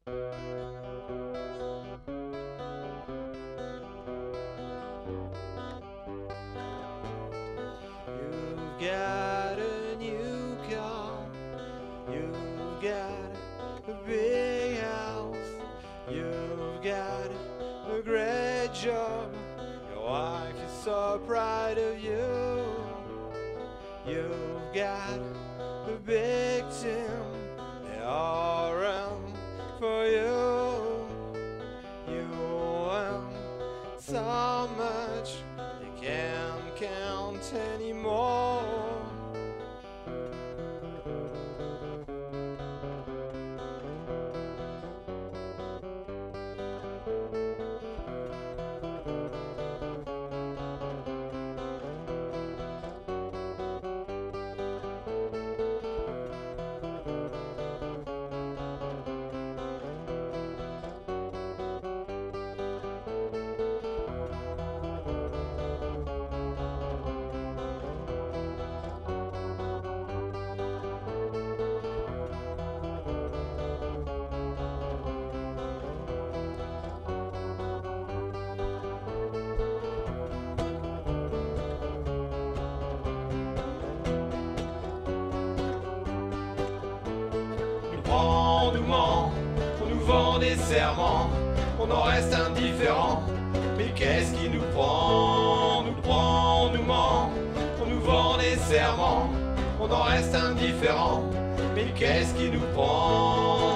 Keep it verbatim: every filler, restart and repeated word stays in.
You've got a new car, you've got a big house, you've got a great job, your wife is so proud of you. You've got a big team, they all run for you. You earn so much you can't count anymore. On nous ment, on nous vend des serments, on en reste indifférent. Mais qu'est-ce qui nous prend, nous prend, on nous ment, on nous vend des serments, on en reste indifférent. Mais qu'est-ce qui nous prend?